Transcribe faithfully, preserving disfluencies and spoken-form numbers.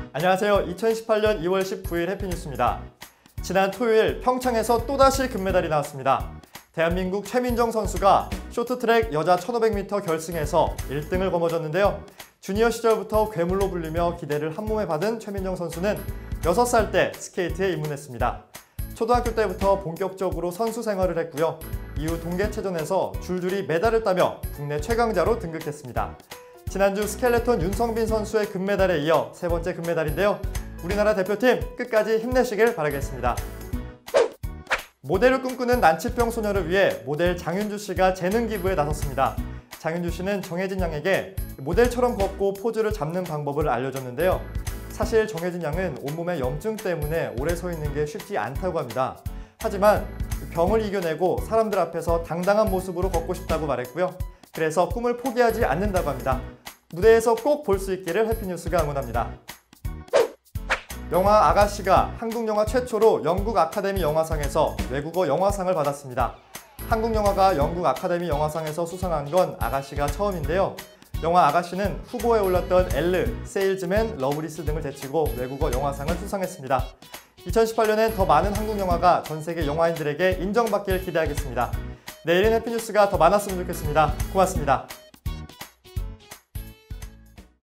안녕하세요. 이천십팔 년 이월 십구일 해피뉴스입니다. 지난 토요일 평창에서 또다시 금메달이 나왔습니다. 대한민국 최민정 선수가 쇼트트랙 여자 천오백 미터 결승에서 일 등을 거머쥐었는데요. 주니어 시절부터 괴물로 불리며 기대를 한몸에 받은 최민정 선수는 여섯 살 때 스케이트에 입문했습니다. 초등학교 때부터 본격적으로 선수 생활을 했고요. 이후 동계체전에서 줄줄이 메달을 따며 국내 최강자로 등극했습니다. 지난주 스켈레톤 윤성빈 선수의 금메달에 이어 세 번째 금메달인데요. 우리나라 대표팀 끝까지 힘내시길 바라겠습니다. 모델을 꿈꾸는 난치병 소녀를 위해 모델 장윤주 씨가 재능 기부에 나섰습니다. 장윤주 씨는 정혜진 양에게 모델처럼 걷고 포즈를 잡는 방법을 알려줬는데요. 사실 정혜진 양은 온몸에 염증 때문에 오래 서 있는 게 쉽지 않다고 합니다. 하지만 병을 이겨내고 사람들 앞에서 당당한 모습으로 걷고 싶다고 말했고요. 그래서 꿈을 포기하지 않는다고 합니다. 무대에서 꼭 볼 수 있기를 해피뉴스가 응원합니다. 영화 아가씨가 한국 영화 최초로 영국 아카데미 영화상에서 외국어 영화상을 받았습니다. 한국 영화가 영국 아카데미 영화상에서 수상한 건 아가씨가 처음인데요. 영화 아가씨는 후보에 올랐던 엘르, 세일즈맨, 러브리스 등을 제치고 외국어 영화상을 수상했습니다. 이천십팔 년엔 더 많은 한국 영화가 전 세계 영화인들에게 인정받길 기대하겠습니다. 내일은 해피뉴스가 더 많았으면 좋겠습니다. 고맙습니다.